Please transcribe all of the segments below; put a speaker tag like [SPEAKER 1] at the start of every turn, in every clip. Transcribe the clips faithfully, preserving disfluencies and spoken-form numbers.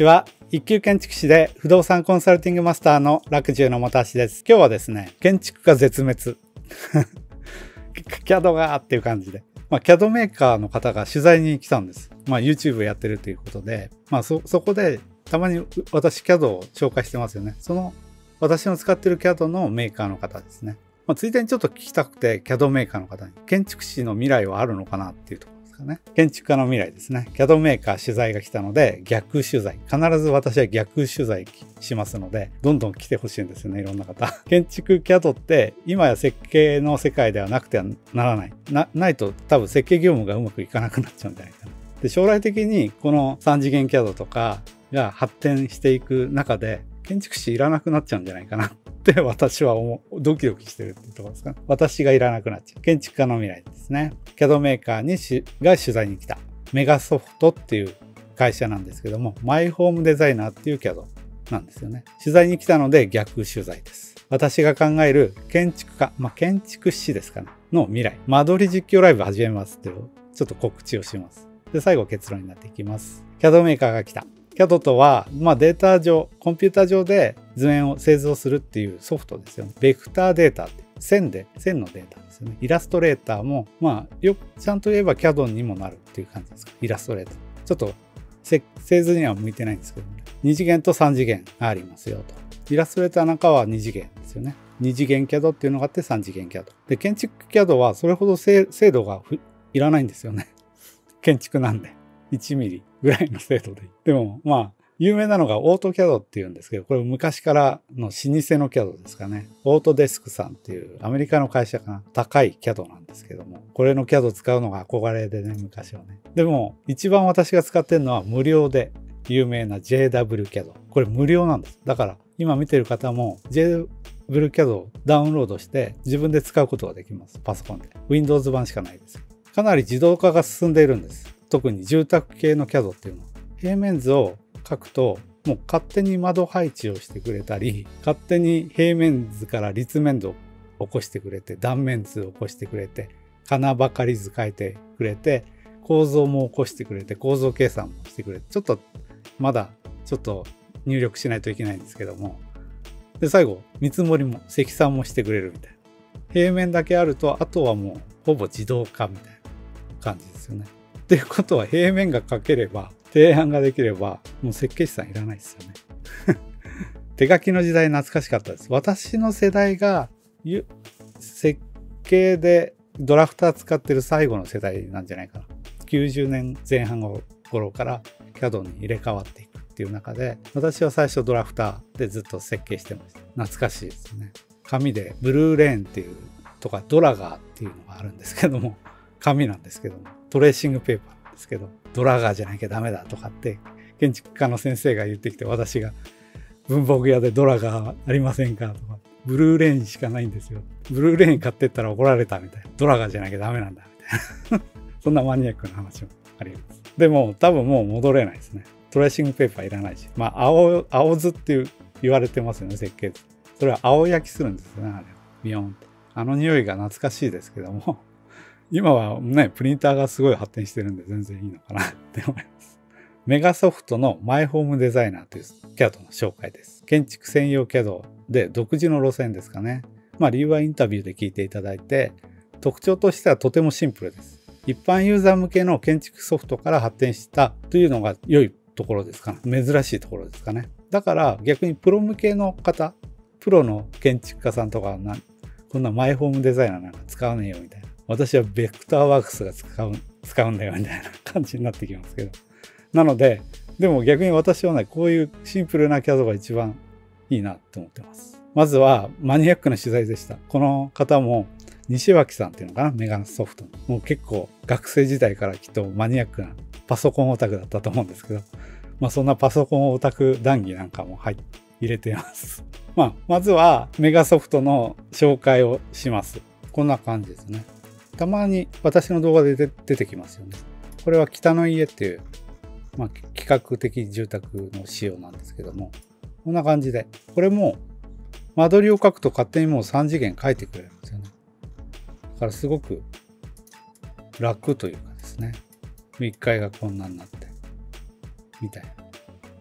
[SPEAKER 1] ちは。一級建築士で不動産コンサルティングマスターの楽中の本橋です。今日はですね、建築が絶滅。キャド がっていう感じで。まあ、キャド メーカーの方が取材に来たんです。まあ、YouTube やってるということで、まあ、そ、そこでたまに私 キャド を紹介してますよね。その私の使ってる キャド のメーカーの方ですね。まあ、ついでにちょっと聞きたくて、キャド メーカーの方に、建築士の未来はあるのかなっていうところですかね。建築家の未来ですね。キャド メーカー取材が来たので、逆取材。必ず私は逆取材しますので、どんどん来てほしいんですよね、いろんな方。建築 キャド って、今や設計の世界ではなくてはならない。な、ないと多分設計業務がうまくいかなくなっちゃうんじゃないかな。で、将来的にこのさん次元 キャド とかが発展していく中で、建築士いらなくなっちゃうんじゃないかなって私は思う、ドキドキしてるっていうところですかね。私がいらなくなっちゃう。建築家の未来ですね。キャド メーカーにしが取材に来た。メガソフトっていう会社なんですけども、マイホームデザイナーっていう キャド なんですよね。取材に来たので逆取材です。私が考える建築家、まあ、建築士ですかね。の未来。間取り実況ライブ始めますっていう、ちょっと告知をします。で、最後結論になっていきます。キャド メーカーが来た。キャド とは、まあ、データ上、コンピュータ上で図面を製造するっていうソフトですよね。ベクターデータって、線で、線のデータですよね。イラストレーターも、まあ、よく、ちゃんと言えば キャド にもなるっていう感じですか。イラストレーター。ちょっと、製図には向いてないんですけどね。に次元とさん次元ありますよと。イラストレーターなんかはに次元ですよね。に次元 キャド っていうのがあってさん次元 キャド。で、建築 キャド はそれほど精度がいらないんですよね。建築なんで。いちミリぐらいの精度でいい。でも、まあ、有名なのがオートキャドっていうんですけど、これ昔からの老舗の キャド ですかね。オートデスクさんっていうアメリカの会社かな。高い キャド なんですけども、これの キャド 使うのが憧れでね、昔はね。でも、一番私が使ってるのは無料で有名な ジェイダブリュー キャド。これ無料なんです。だから、今見てる方も ジェイダブリュー キャド をダウンロードして自分で使うことができます。パソコンで。Windows 版しかないです。かなり自動化が進んでいるんです。特に住宅系の キャド っていうのは。平面図を書くと、もう勝手に窓配置をしてくれたり、勝手に平面図から立面図を起こしてくれて、断面図を起こしてくれて、金ばかり図書いてくれて、構造も起こしてくれて、構造計算もしてくれて、ちょっと、まだ、ちょっと入力しないといけないんですけども。で、最後、見積もりも、積算もしてくれるみたいな。平面だけあると、あとはもう、ほぼ自動化みたいな感じですよね。っていうことは、平面が書ければ、提案ができれば、もう設計士さんいらないですよね。手書きの時代懐かしかったです。私の世代が設計でドラフター使ってる最後の世代なんじゃないかな。きゅうじゅうねんぜん半頃から キャド に入れ替わっていくっていう中で、私は最初ドラフターでずっと設計してました。懐かしいですね。紙でブルーレーンっていうとかドラガーっていうのがあるんですけども、紙なんですけども、トレーシングペーパーなんですけど、ドラガーじゃなきゃダメだとかって建築家の先生が言ってきて、私が文房具屋でドラガーありませんかとか、ブルーレーンしかないんですよ。ブルーレーン買ってったら怒られたみたいな。ドラガーじゃなきゃダメなんだみたいな。そんなマニアックな話もあります。でも多分もう戻れないですね。トレーシングペーパーいらないし。まあ青、青図っていう言われてますよね、設計図。それは青焼きするんですよね、あれ。ビヨーンって。あの匂いが懐かしいですけども。今はね、プリンターがすごい発展してるんで全然いいのかなって思います。メガソフトのマイホームデザイナーという キャド の紹介です。建築専用 キャド で独自の路線ですかね。まあ理由はインタビューで聞いていただいて、特徴としてはとてもシンプルです。一般ユーザー向けの建築ソフトから発展したというのが良いところですかね。珍しいところですかね。だから逆にプロ向けの方、プロの建築家さんとかな、こんなマイホームデザイナーなんか使わねえよみたいな。私はベクターワークスが使う、使うんだよみたいな感じになってきますけど。なので、でも逆に私はね、こういうシンプルな キャド が一番いいなって思ってます。まずはマニアックな取材でした。この方も西脇さんっていうのかな、メガソフトの。もう結構学生時代からきっとマニアックなパソコンオタクだったと思うんですけど、まあそんなパソコンオタク談義なんかも入入れています。まあ、まずはメガソフトの紹介をします。こんな感じですね。たまに私の動画で出てきますよね。これは北の家っていう、まあ、企画的住宅の仕様なんですけども、こんな感じで、これも間取りを書くと勝手にもうさん次元書いてくれるんですよね。だからすごく楽というかですね。いっかいがこんなになって、みたいな。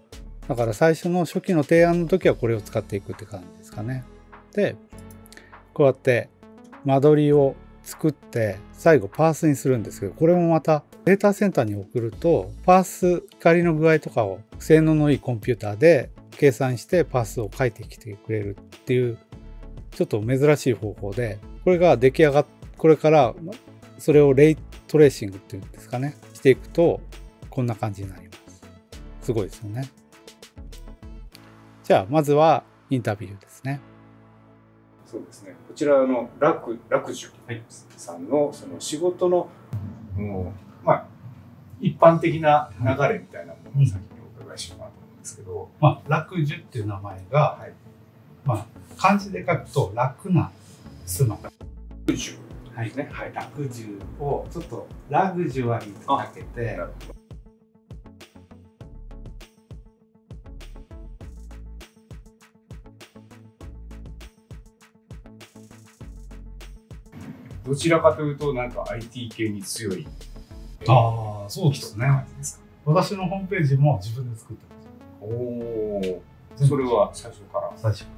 [SPEAKER 1] だから最初の初期の提案の時はこれを使っていくって感じですかね。で、こうやって間取りを作って最後パースにするんですけど、これもまたデータセンターに送るとパース光の具合とかを性能のいいコンピューターで計算してパースを書いてきてくれるっていうちょっと珍しい方法で、これが出来上がっこれからそれをレイトレーシングっていうんですかね、していくとこんな感じになります。すごいですよね。じゃあまずはインタビューですね。
[SPEAKER 2] そうですね。こちらの楽楽寿さんのその仕事のもうまあ一般的な流れみたいなものを先にお伺いしようかなと思うんですけど、
[SPEAKER 1] まあ楽寿っていう名前が、はい、まあ漢字で書くと楽なすの
[SPEAKER 2] 楽寿
[SPEAKER 1] ですね。はい、楽寿をちょっとラグジュアリーとかけて。
[SPEAKER 2] どちらかというとなんか アイティー 系に強い。
[SPEAKER 1] ああ、そうですね。私のホームページも自分で作ってます。
[SPEAKER 2] おお、それは最初から。
[SPEAKER 1] 最初から。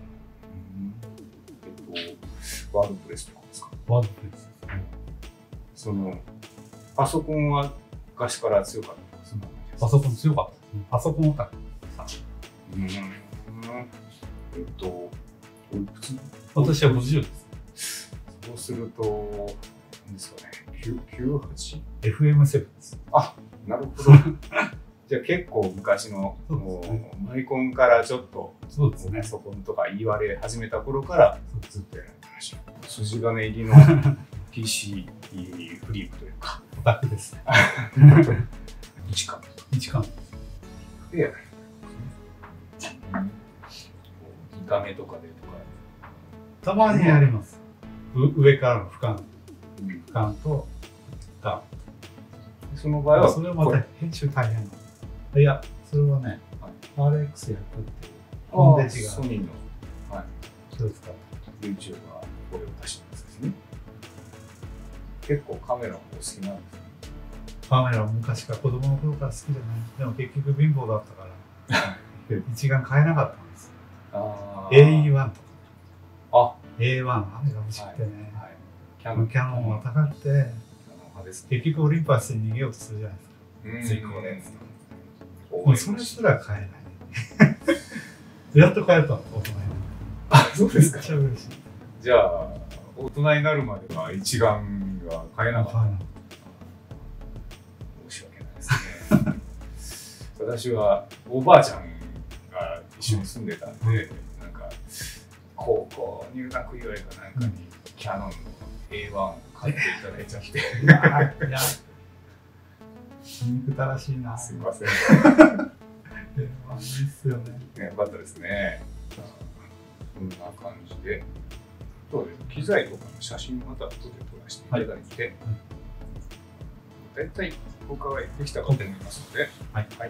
[SPEAKER 2] えっとワードプレスとかですか。
[SPEAKER 1] ワードプレス。
[SPEAKER 2] そのパソコンは昔から強かったですか。
[SPEAKER 1] パソコン強かったです。パソコンオタクさ。
[SPEAKER 2] うん。えっとおいくつ？
[SPEAKER 1] 私はごじゅうです。
[SPEAKER 2] そうすると、何ですかね、きゅうじゅうはち？
[SPEAKER 1] エフエムセブン です。
[SPEAKER 2] あ、なるほど。じゃあ結構昔の、もうマイコンからちょっと、
[SPEAKER 1] そうですね。
[SPEAKER 2] パソコンとか言われ始めた頃からずっとやられてらっしゃる。筋金入りの ピーシー フリークというか。
[SPEAKER 1] オタクですね。
[SPEAKER 2] 一貫。
[SPEAKER 1] 一貫。
[SPEAKER 2] でやられてるんですね。見た目とかでとか。
[SPEAKER 1] たまにやります。上からの俯瞰、俯瞰とダウン。
[SPEAKER 2] その場合は
[SPEAKER 1] それはまた編集大変なんです。いや、それはね、アールエックス 焼くっていうコンテンツが
[SPEAKER 2] ソニーの、はい、
[SPEAKER 1] それを使って
[SPEAKER 2] YouTube はこれを出してますですね。結構カメラもお好きなんですね。
[SPEAKER 1] カメラも昔から子供の頃から好きじゃない。でも結局貧乏だったから一眼買えなかったんです。
[SPEAKER 2] あ
[SPEAKER 1] エーイーワン とか。
[SPEAKER 2] あ
[SPEAKER 1] エーワン あれが欲しくてね、はいはい、キャノンキャノンは高くて、結局オリンパスに逃げようとするじゃないですか。追高レンズと。もうそれすら買えない。やっと買えたの、大人に。
[SPEAKER 2] あ、そうですか。
[SPEAKER 1] めっちゃ嬉しい。
[SPEAKER 2] じゃあ、大人になるまでは一眼が買えなかった。申し訳ないですね。私はおばあちゃんが一緒に住んでたんで、なんか、高校入学祝いかなんかにキャノンの エーワン を買っていただいちゃって。いや、憎たらしいな。すみません。エーワン いいっすよね。よかったですね。こんな感じで、そうです。機材とかの写真また後で撮らせていただいて、だいたいお伺いできたかと思いますので、はいはい。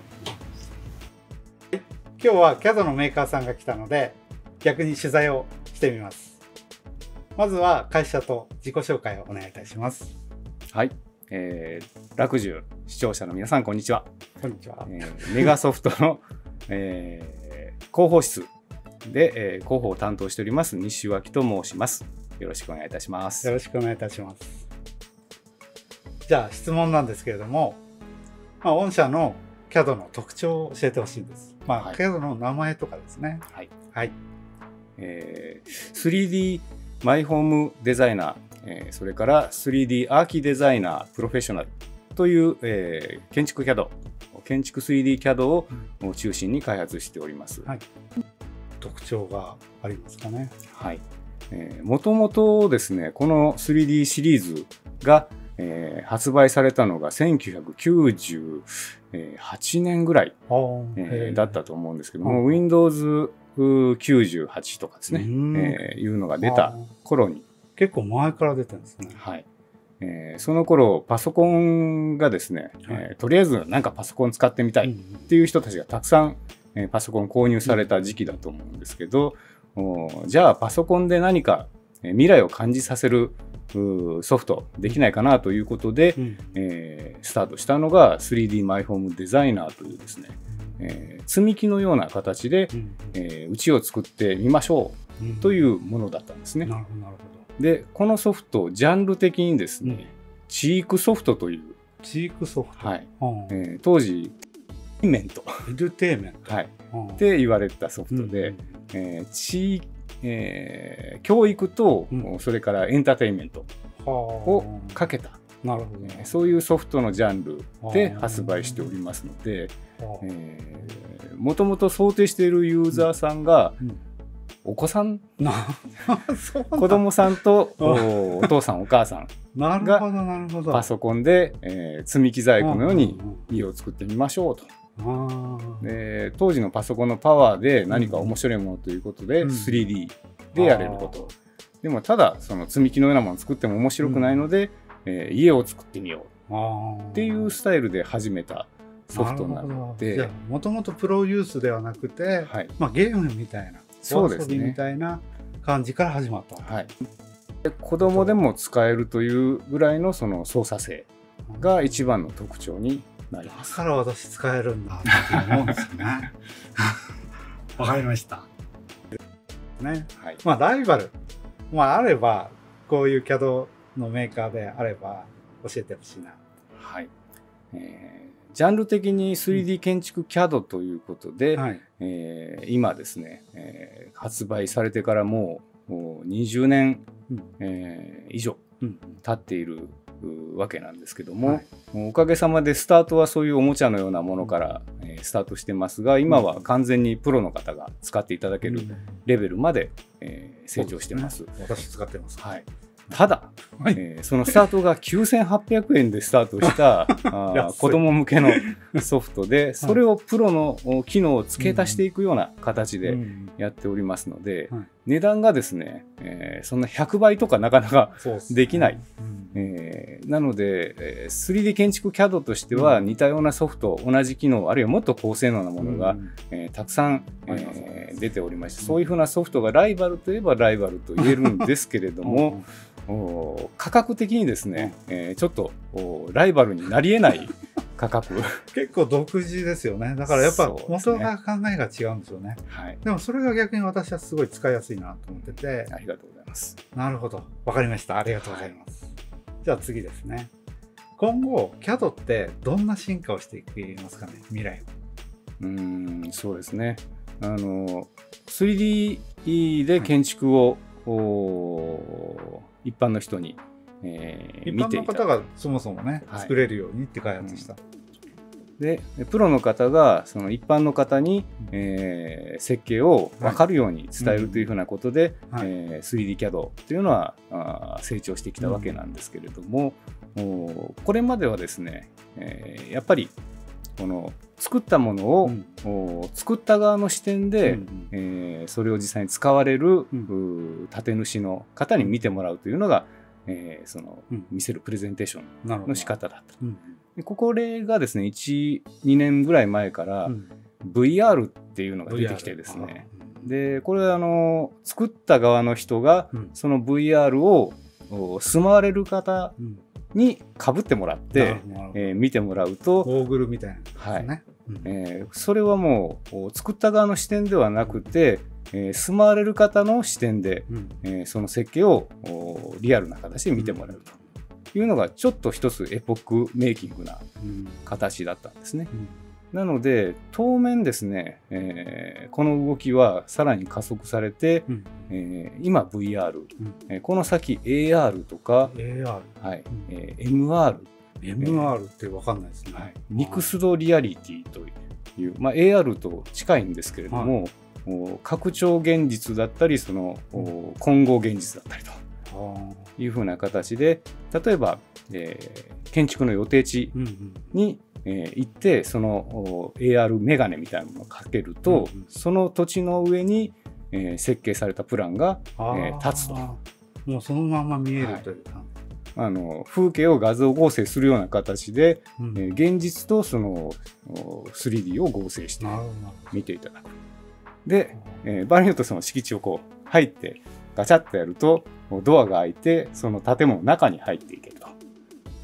[SPEAKER 2] 今日は キャド のメーカーさんが来たので、逆に取材をしてみます。まずは会社と自己紹介をお願いいたします。
[SPEAKER 3] はい、えー、楽寿視聴者の皆さんこんにちは。
[SPEAKER 1] こんにちは。
[SPEAKER 3] えー、メガソフトの、えー、広報室で、えー、広報を担当しております西脇と申します。よろしくお願いいたします。
[SPEAKER 1] よろしくお願いいたします。じゃあ質問なんですけれども、まあ、御社の キャド の特徴を教えてほしいんです。まあ、はい、キャド の名前とかですね。
[SPEAKER 3] はい。
[SPEAKER 1] はい。
[SPEAKER 3] えー、スリーディー マイホームデザイナー、えー、それから スリーディー アーキデザイナープロフェッショナルという、えー、建築 キャド、建築 スリーディー キャド を中心に開発しております。はい、
[SPEAKER 1] 特徴がありますかね。
[SPEAKER 3] はい。えー、もともとですね、この スリーディー シリーズが、えー、発売されたのがせんきゅうひゃくきゅうじゅうはちねんぐらい、えー、だったと思うんですけども、ウィンドウズきゅうじゅうはちとかですね、えー、いうのが出た頃に。
[SPEAKER 1] 結構前から出てるんですね。
[SPEAKER 3] はい。えー、その頃パソコンがですね、はい、えー、とりあえずなんかパソコン使ってみたいっていう人たちがたくさん、えー、パソコン購入された時期だと思うんですけど、おじゃあパソコンで何か未来を感じさせるソフトできないかなということで、うん、えー、スタートしたのが スリーディー マイホームデザイナーというですね、 えー、積み木のような形で、うん、えー、家を作ってみましょうというものだったんですね。
[SPEAKER 1] なるほどなるほど。
[SPEAKER 3] でこのソフトジャンル的にですね、うん、チークソフトという
[SPEAKER 1] チークソフト、
[SPEAKER 3] はい、うん、えー、当時エデュテイメント
[SPEAKER 1] エデュテイメント、
[SPEAKER 3] はい、うん、って言われたソフトで、うん、えー地えー、教育と、うん、それからエンターテインメントをかけた、
[SPEAKER 1] なるほどね、
[SPEAKER 3] えー、そういうソフトのジャンルで発売しておりますので、もともと想定しているユーザーさんが、うんうん、お子さん子供さんと お, お父さんお母さんがパソコンで、えー、積み木細工のように家を作ってみましょうと。で当時のパソコンのパワーで何か面白いものということで スリーディー でやれること、でもただその積み木のようなものを作っても面白くないので、うん、えー、家を作ってみようっていうスタイルで始めたソフトなので、
[SPEAKER 1] もともとプロユースではなくて、はい、まあ、ゲームみたいな、
[SPEAKER 3] そうですね、
[SPEAKER 1] みたいな感じから始まった、
[SPEAKER 3] はい、で子供でも使えるというぐらいのその操作性が一番の特徴になります。
[SPEAKER 1] だから私使えるんだって思うんですよね。わかりました。ね、はい、まあライバル、まあ、あればこういう キャド のメーカーであれば教えてほしいな。
[SPEAKER 3] はい、えー、ジャンル的に スリーディー 建築 キャド ということで、うん、はい、えー、今ですね、えー、発売されてからもうにじゅうねん、うん、えー、以上経っているわけなんですけども、はい、おかげさまでスタートはそういうおもちゃのようなものから、うん、えー、スタートしてますが、今は完全にプロの方が使っていただけるレベルまで、えー、成長してます。
[SPEAKER 1] ね、私使ってます。
[SPEAKER 3] はい、ただ、はい、えー、そのスタートがきゅうせんはっぴゃくえんでスタートしたあ子供向けのソフトで、それをプロの機能を付け足していくような形でやっておりますので、うんうん、値段がですね、えー、そんなひゃくばいとかなかなかできない。えー、なので、えー、スリーディー 建築 キャド としては似たようなソフト、同じ機能、あるいはもっと高性能なものが、うん、えー、たくさん、えー、出ておりまして、そういうふうなソフトがライバルといえばライバルと言えるんですけれども、お価格的にですね、えー、ちょっとライバルになり得ない価格
[SPEAKER 1] 結構独自ですよね。だからやっぱ元が考えが違うんですよね。はい、でもそれが逆に私はすごい使いやすいなと思ってて。
[SPEAKER 3] ありがとうございます。
[SPEAKER 1] なるほど、わかりました。ありがとうございます。はい、じゃあ次ですね。今後 キャド ってどんな進化をしていきますかね、未来は。
[SPEAKER 3] うーん、そうですね。あの スリーディー で建築を、はい、一般の人に、え
[SPEAKER 1] ー、一般の方がそもそもね、はい、作れるようにって開発した、
[SPEAKER 3] うん、でプロの方がその一般の方に、えー、設計を分かるように伝えるというふうなことで、はい、えー、スリーディー キャド というのはあ成長してきたわけなんですけれども、うん、これまではですね、えー、やっぱりこの作ったものを、うん、作った側の視点で、うん、えー、それを実際に使われる、うん、建主の方に見てもらうというのが、えー、その、うん、見せるプレゼンテーションの仕方だった。うん、でこれがですね、いち、にねんぐらい前から、うん、ブイアール っていうのが出てきてですね、でこれはあの作った側の人が、うん、その ブイアール を住まわれる方にかぶってもらって、えー、見てもらうと
[SPEAKER 1] ゴーグルみたいなですね、はい、
[SPEAKER 3] うん、えー、それはもう作った側の視点ではなくて、えー、住まわれる方の視点で、うん、えー、その設計をリアルな形で見てもらうというのがちょっと一つエポックメイキングな形だったんですね。うんうん、なので当面ですね、えー、この動きはさらに加速されて、うん、えー、今 ブイアール、うん、えー、この先 エーアール とか、
[SPEAKER 1] エーアール、
[SPEAKER 3] はい、えー、エムアール、
[SPEAKER 1] エムアール って分かんないですね。はい、
[SPEAKER 3] ミクスドリアリティという、まあ、エーアール と近いんですけれども、はい、拡張現実だったりその、うん、混合現実だったりというふうな形で、例えば、えー、建築の予定地に、うんうん、えー、行ってその エーアール メガネみたいなものをかけると、うんうん、その土地の上に、えー、設計されたプランが、えー、立つと。
[SPEAKER 1] もうそのまま見えるというか、はい、
[SPEAKER 3] あの風景を画像合成するような形で、うん、えー、現実とその スリーディー を合成して見ていただく。で、えー、場合によってその敷地をこう入ってガチャッとやるとドアが開いてその建物の中に入っていけると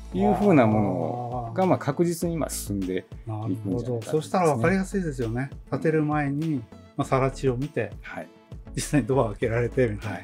[SPEAKER 3] いうふうなものがまあ確実に今進んでいくんじゃないかと思いますね。なるほど。
[SPEAKER 1] そうしたら分かりやすいですよね。建てる前に、まあ、更地を見て、はい、実際にドアを開けられてみたいな。はい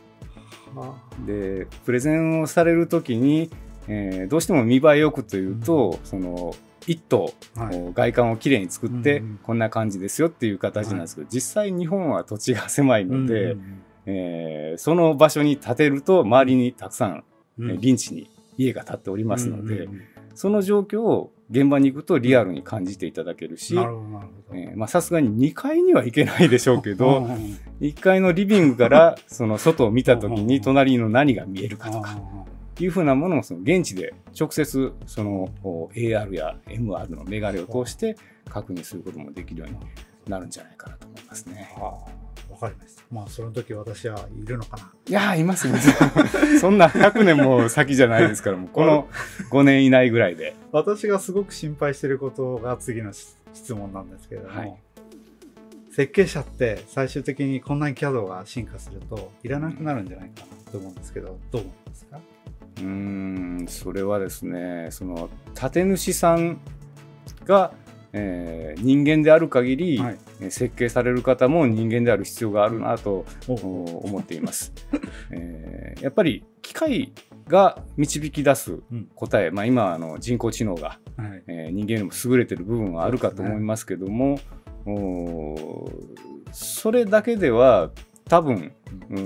[SPEAKER 3] でプレゼンをされるときに、えー、どうしても見栄えよくというと、うん、その一棟、はい、外観をきれいに作って、うんうん、こんな感じですよっていう形なんですけど、はい、実際日本は土地が狭いので、うんうんえー、その場所に建てると周りにたくさん、うん、林地に家が建っておりますので、うんうんうん、その状況を現場に行くとリアルに感じていただけるし、さすがににかいには行けないでしょうけどいっかいのリビングからその外を見た時に隣の何が見えるかとかいうふうなものもその現地で直接その エーアール や エムアール のメガネを通して確認することもできるようになるんじゃないかなと思いますね。
[SPEAKER 1] わかりました。まあその時私はいるのかな。
[SPEAKER 3] いやいますよそんなひゃくねんも先じゃないですからもうこのごねん以内ぐらいで。
[SPEAKER 1] 私がすごく心配していることが次の質問なんですけれども、はい、設計者って最終的にこんなに キャド が進化するといらなくなるんじゃないかなと思うんですけど、どう思いますか？
[SPEAKER 3] うーんそれはですね、その建主さんがえー、人間である限り、はい、設計される方も人間である必要があるなと思っています、えー、やっぱり機械が導き出す答え、うんまあ、今あの人工知能が、はいえー、人間よりも優れている部分はあるかと思いますけども、そ,、ね、それだけでは多分、うん、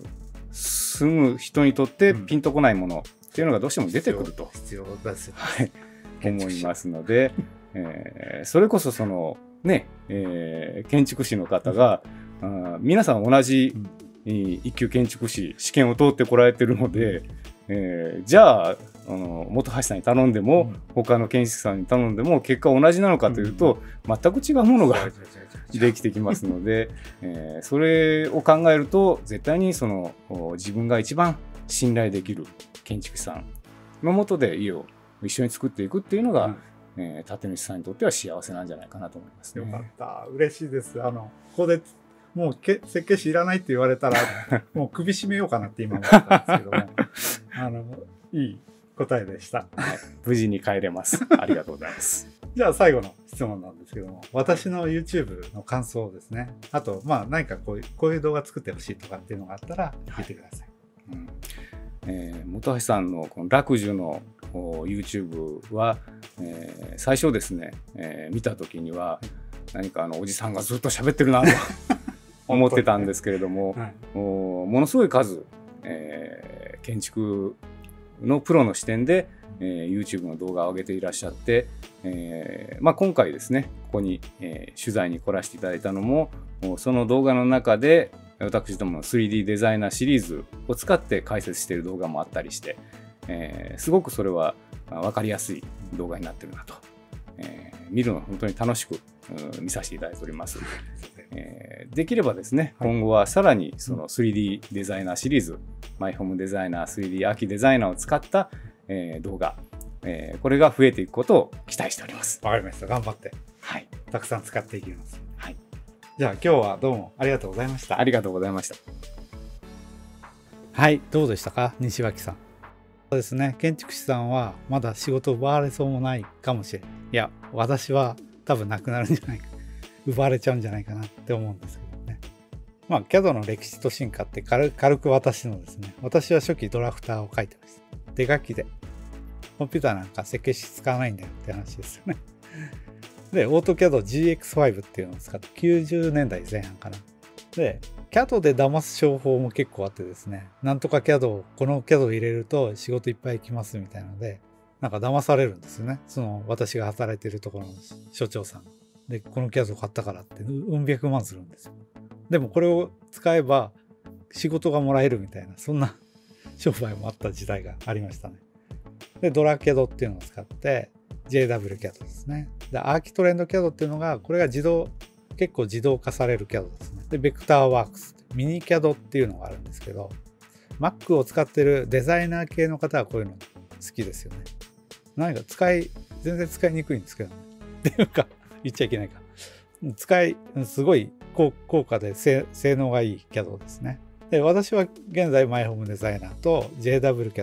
[SPEAKER 3] 住む人にとってピンとこないものっていうのがどうしても出てくると
[SPEAKER 1] 必要です、
[SPEAKER 3] はい、思いますのでえー、それこそそのね、えー、建築士の方が、うん、あ皆さん同じ、うん、一級建築士試験を通ってこられてるので、えー、じゃあ、あの本橋さんに頼んでも、うん、他の建築士さんに頼んでも結果同じなのかというと、うん、全く違うものができてきますので、えー、それを考えると絶対にその自分が一番信頼できる建築士さんの下で家を一緒に作っていくっていうのが、うんえー、建主さんにとっては幸せなんじゃないかなと思いますね。
[SPEAKER 1] よかった、嬉しいです。あのここでもうけ設計士いらないって言われたらもう首絞めようかなって今思ったんですけどもあのいい答えでした、
[SPEAKER 3] はい、無事に帰れますありがとうございます
[SPEAKER 1] じゃあ最後の質問なんですけども、私の YouTube の感想ですね、あとまあ何かこういうこういう動画作ってほしいとかっていうのがあったら聞いてください、はいうん
[SPEAKER 3] えー、本橋さんのこの楽寿のYouTube は、えー、最初ですね、えー、見た時には何かあのおじさんがずっと喋ってるなと思ってたんですけれども、はい、ものすごい数、えー、建築のプロの視点で、えー、YouTube の動画を上げていらっしゃって、えーまあ、今回ですねここに、えー、取材に来らせていただいたのもその動画の中で私どもの スリーディー デザイナーシリーズを使って解説している動画もあったりして、えー、すごくそれは分かりやすい動画になっているなと、えー、見るの本当に楽しく見させていただいております、えー、できればですね、はい、今後はさらにその スリーディー デザイナーシリーズ、マイホームデザイナー スリーディー 秋デザイナーを使った、えー、動画、えー、これが増えていくことを期待しております。
[SPEAKER 1] わかりました。頑張って、
[SPEAKER 3] はい、
[SPEAKER 1] たくさん使っていきます。
[SPEAKER 3] はい、
[SPEAKER 1] じゃあ今日はどうもありがとうございました。
[SPEAKER 3] ありがとうございました。
[SPEAKER 1] はい、どうでしたか西脇さん。そうですね、建築士さんはまだ仕事を奪われそうもないかもしれない。いや私は多分なくなるんじゃないか、奪われちゃうんじゃないかなって思うんですけどね。まあ キャド の歴史と進化って軽軽く私のですね、私は初期ドラフターを書いてました。手書きでコンピューターなんか設計士使わないんだよって話ですよね。で、オートキャド ジーエックスファイブ っていうのを使ってきゅうじゅうねんだいぜん半かな。で、キャド で騙す商法も結構あってですね、なんとか キャド この キャド を入れると仕事いっぱい来ますみたいなので、なんか騙されるんですよね。その私が働いてるところの所長さん。で、この キャド 買ったからってうん百万するんですよ。でもこれを使えば仕事がもらえるみたいな、そんな商売もあった時代がありましたね。で、ドラキャドっていうのを使って、ジェイダブリュー キャド ですね。で、アーキトレンド キャド っていうのが、これが自動、結構自動化される キャド ですね。で、ベクターワークス、ミニ キャド っていうのがあるんですけど、Mac を使ってるデザイナー系の方はこういうの好きですよね。何か使い、全然使いにくいんですけどね。っていうか、言っちゃいけないか。使い、すごい高価で性能がいい キャド ですね。で、私は現在マイホームデザイナーと ジェイダブリュー キャド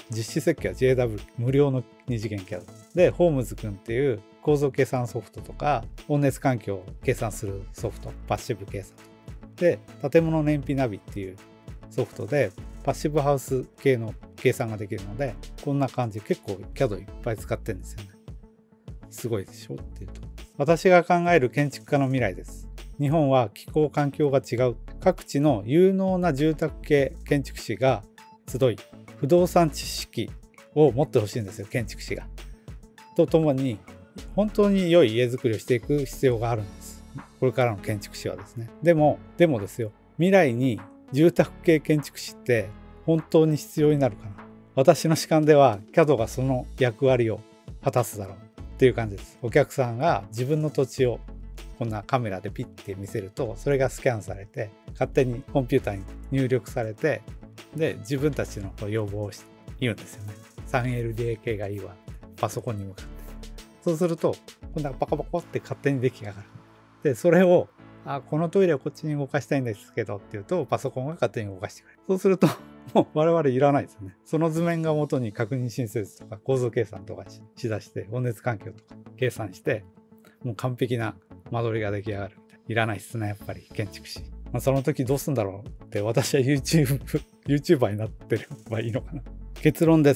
[SPEAKER 1] 実施設計は ジェイダブリュー 無料の二次元 キャド で、ホームズくんっていう構造計算ソフトとか温熱環境を計算するソフト、パッシブ計算で、建物燃費ナビっていうソフトでパッシブハウス系の計算ができるので、こんな感じ。結構 キャド いっぱい使ってるんですよね。すごいでしょっていうと、私が考える建築家の未来です。日本は気候環境が違う。各地の有能な住宅系建築士が集い、不動産知識を持ってほしいんですよ、建築士が。とともに本当に良い家づくりをしていく必要があるんです。これからの建築士はですね。でもでもですよ、未来に住宅系建築士って本当に必要になるかな。私の主観では キャド がその役割を果たすだろうっていう感じです。お客さんが自分の土地をこんなカメラでピッて見せると、それがスキャンされて勝手にコンピューターに入力されて、で自分たちの要望を言うんですよね。 スリーエルディーケー がいいわ、パソコンに向かって。そうするとこんなパカパカって勝手に出来上がる。でそれをあこのトイレをこっちに動かしたいんですけどっていうと、パソコンが勝手に動かしてくれる。そうするともう我々いらないですね。その図面が元に確認申請図とか構造計算とか し, しだして温熱環境とか計算して、もう完璧な間取りが出来上がるみたいな。いらないっすね、やっぱり建築士。まあ、その時どうすんだろうって、私は YouTube YouTuber になってればいいのかな。結論です。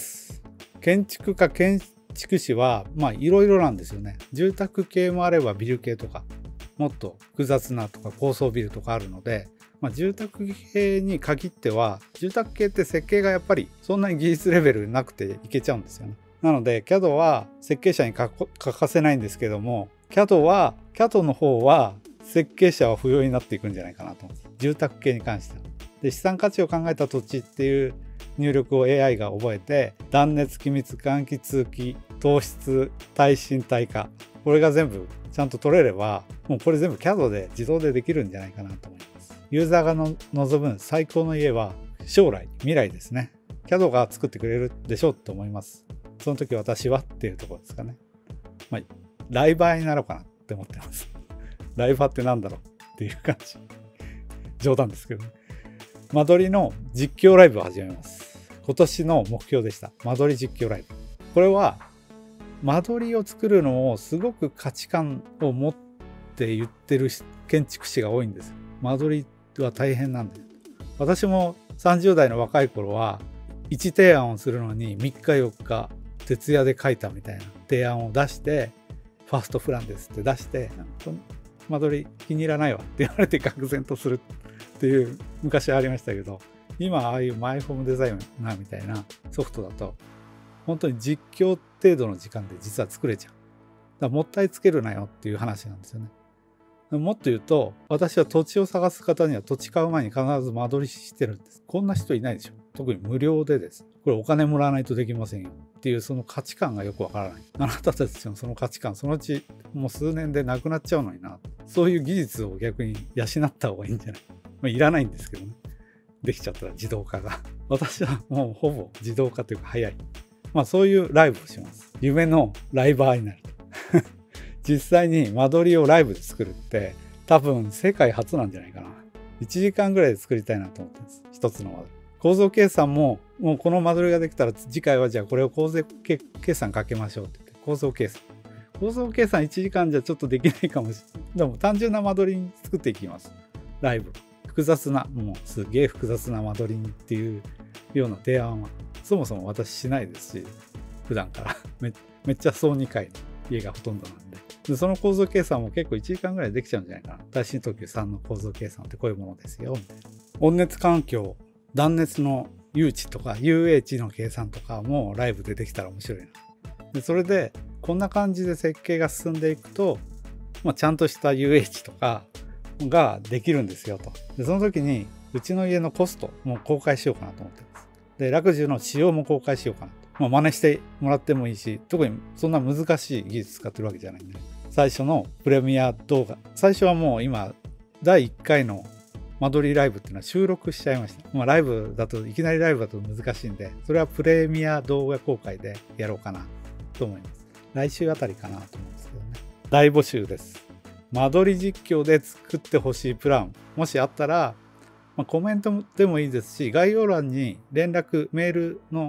[SPEAKER 1] 建築家建築士はまあいろいろなんですよね。住宅系もあればビル系とか、もっと複雑なとか高層ビルとかあるので、まあ、住宅系に限っては、住宅系って設計がやっぱりそんなに技術レベルなくていけちゃうんですよね。なので キャド は設計者に欠かせないんですけども、 キャド は キャド の方は設計者は不要になっていくんじゃないかなと思うんです。住宅系に関しては。で資産価値を考えた土地っていう入力を エーアイ が覚えて、断熱気密換気通気糖質耐震耐火、これが全部ちゃんと取れれば、もうこれ全部 キャド で自動でできるんじゃないかなと思います。ユーザーがの望む最高の家は将来、未来ですね。キャド が作ってくれるでしょうと思います。その時私はっていうところですかね。まあ、ライバーになろうかなって思ってます。ライバーってなんだろうっていう感じ。冗談ですけどね。間取りの実況ライブを始めます。今年の目標でした。間取り実況ライブ。これは間取りを作るのをすごく価値観を持って言ってる建築士が多いんですよ。間取りは大変なんだよ。私もさんじゅう代の若い頃はいち提案をするのにみっかよっか徹夜で書いたみたいな提案を出して、ファーストプランですって出して、間取り気に入らないわって言われて愕然とするっていう昔ありましたけど、今ああいうマイホームデザイナーみたいなソフトだと本当に実況程度の時間で実は作れちゃう。だからもったいつけるなよっていう話なんですよね。もっと言うと、私は土地を探す方には土地買う前に必ず間取りしてるんです。こんな人いないでしょ。特に無料でです。これお金もらわないとできませんよっていう、その価値観がよくわからない。あなたたちのその価値観、そのうちもう数年でなくなっちゃうのにな。そういう技術を逆に養った方がいいんじゃない。まあ、いらないんですけどね。できちゃったら自動化が。私はもうほぼ自動化というか早い。まあそういうライブをします。夢のライバーになると。実際に間取りをライブで作るって多分世界初なんじゃないかな。いちじかんぐらいで作りたいなと思ってます。一つの間取り。構造計算ももうこの間取りができたら次回はじゃあこれを構造計算かけましょうって言って構造計算。構造計算いちじかんじゃちょっとできないかもしれない。でも単純な間取りに作っていきます。ライブ。複雑な、もうすげえ複雑な間取りにっていうような提案はそもそも私しないですし、普段から め, めっちゃ総にかいの家がほとんどなんで。でその構造計算も結構いちじかんぐらいできちゃうんじゃないかな。耐震等級さんの構造計算ってこういうものですよみたいな。温熱環境、断熱の誘致とか ユーエイチ の計算とかもライブでできたら面白いな。でそれでこんな感じで設計が進んでいくと、まあ、ちゃんとした ユーエイチ とかができるんですよと。でその時にうちの家のコストも公開しようかなと思ってます。でラクジュの仕様も公開しようかなと。まあ、真似してもらってもいいし、特にそんな難しい技術使ってるわけじゃないんで、最初のプレミア動画、最初はもう今だいいっかいの間取りライブっていうのは収録しちゃいました。まあ、ライブだといきなりライブだと難しいんで、それはプレミア動画公開でやろうかなと思います。来週あたりかなと思うんですけどね。大募集です。間取り実況で作ってほしいプラン、もしあったら、まあ、コメントでもいいですし、概要欄に連絡、メールの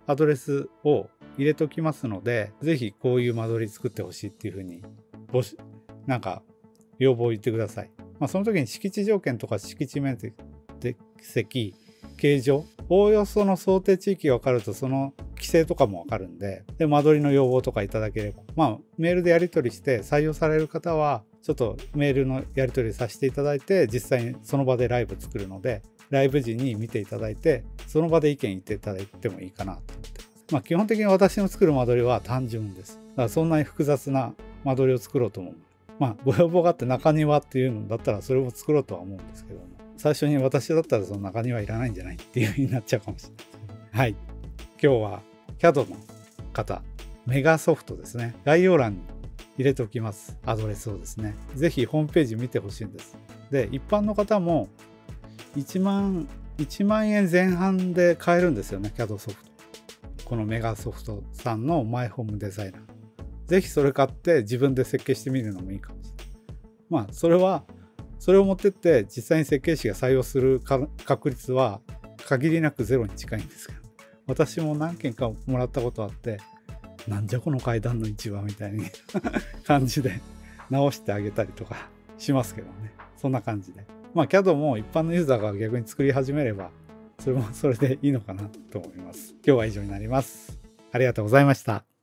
[SPEAKER 1] アドレスを入れときますので、ぜひこういう間取り作ってほしいっていうふうに、なんか要望を言ってください。まあ、その時に敷地条件とか敷地面積、形状、おおよその想定地域が分かるとその規制とかも分かるんで、で間取りの要望とかいただければ、まあメールでやり取りして採用される方はちょっとメールのやり取りさせていただいて、実際にその場でライブ作るので、ライブ時に見ていただいて、その場で意見言っていただいてもいいかなと思ってます。まあ基本的に私の作る間取りは単純です。だからそんなに複雑な間取りを作ろうと思う。まあご要望があって中庭っていうのだったらそれも作ろうとは思うんですけども、最初に私だったらその中庭いらないんじゃないっていう風になっちゃうかもしれないですけど。はい。今日は キャド の方、メガソフトですね。概要欄に入れておきます。アドレスをですね。ぜひホームページ見てほしいんです。で、一般の方もいちまん、いちまんえんぜん半で買えるんですよね。キャド ソフト。このメガソフトさんのマイホームデザイナー。ぜひそれ買って自分で設計してみるのもいいかもしれない。まあ、それは、それを持ってって実際に設計士が採用する確率は限りなくゼロに近いんですけど、私も何件かもらったことあって、なんじゃこの階段の位置はみたいな感じで直してあげたりとかしますけどね。そんな感じで。まあ キャド も一般のユーザーが逆に作り始めれば、それもそれでいいのかなと思います。今日は以上になります。ありがとうございました。